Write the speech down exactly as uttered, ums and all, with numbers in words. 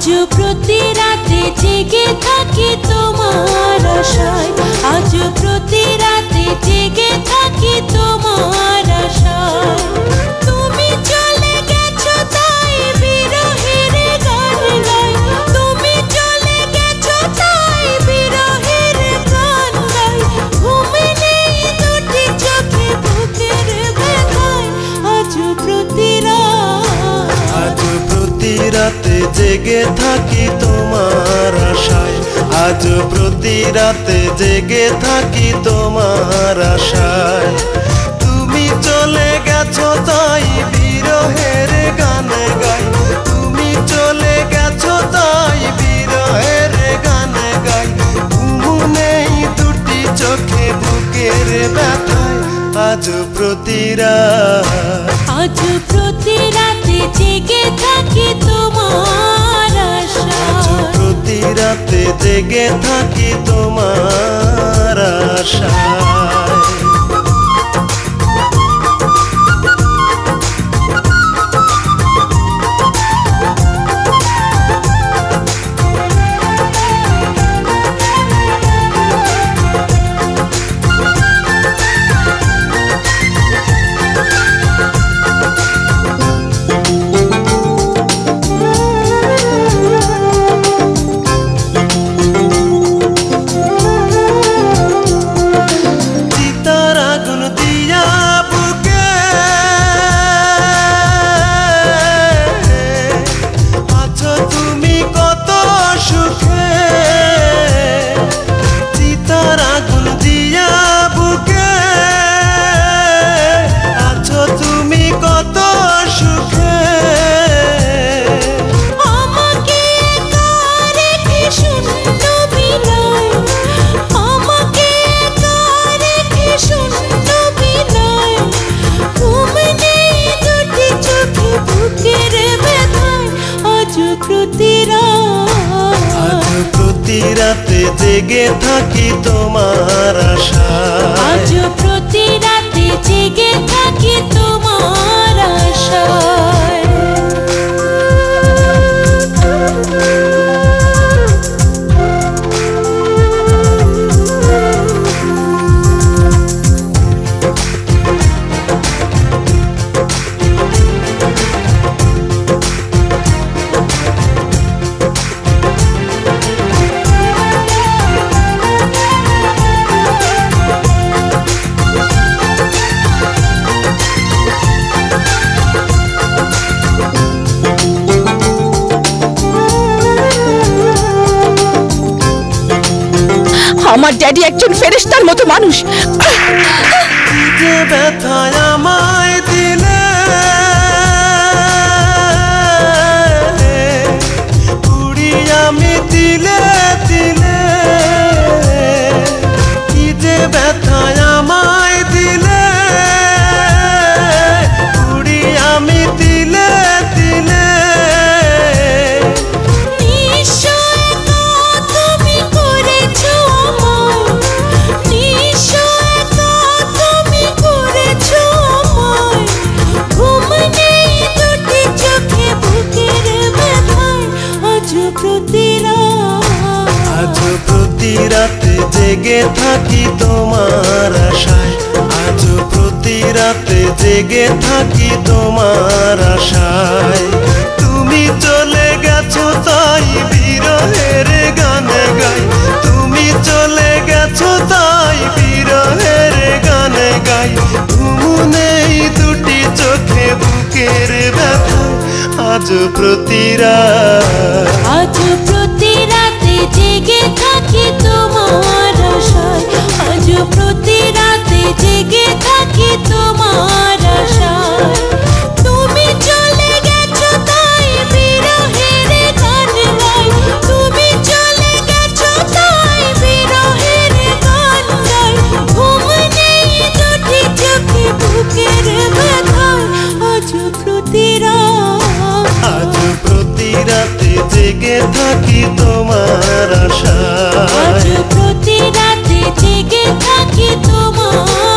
আজ প্রতি রাতে জেগে থাকি তোমার আশায়, আজ প্রতি রাতে জেগে থাকি তোমার আশায়। তুমি চলে গেছো তাই বিরহের গান গাই, তুমি চলে গেছো তাই বিরহের গান গাই। ঘুম নেই দুটি চোখে বুকের ব্যথায়, আজ প্রতি রাত, আজ প্রতি রাতে জেগে থাকি তোমার আশায়, আজ প্রতি রাতে জেগে থাকি তোমার আশায়। তুমি চলে গেছো তাই বিরহের গান গাই, তুমি চলে গেছো তাই বিরহের গান গাই। ঘুম নেই দুটি চোখে বুকের ব্যথায়, আজ প্রতি রাত, আজ প্রতি রাতে জেগে থাকি তোমার আশায়, আজ প্রতি রাতে জেগে থাকি তোমার আশায়। রাতে জেগে থাকি তোমার আশায়, আজ প্রতি রাতে জেগে থাকি তোমার আশায়। আমার ড্যাডি একজন ফেরেশতার মতো মানুষ। যে ব্যথায় আমায় দিলে, পুড়ি আমি দিলে দিলে, কি যে ব্যথায় আমায় দিলে, পুড়ি আমি দিলে দিলে। আজ প্রতি রাতে জেগে থাকি তোমার আশায়, আজ প্রতি রাতে জেগে থাকি তোমার আশায়। তুমি চলে গেছো তাই বিরহের গান গাই, তুমি চলে গেছো তাই বিরহের গান গাই। ঘুম নেই দুটি চোখে বুকের ব্যথায়, আজ প্রতি রাত, আজ প্রতি রাতে জেগে থাকি তোমার আশায়, আজ প্রতি রাতে জেগে থাকি তোমার আশায়। তুমি চলে গেছো তাই বিরহের গান গাই, তুমি চলে গেছো তাই বিরহের গান গাই। ঘুম নেই দুটি চোখে বুকের ব্যথায়, আজ প্রতি রাত, আজ প্রতি রাতে জেগে থাকি তোমার আশায়, আজ প্রতি রাতে জেগে থাকি তোমার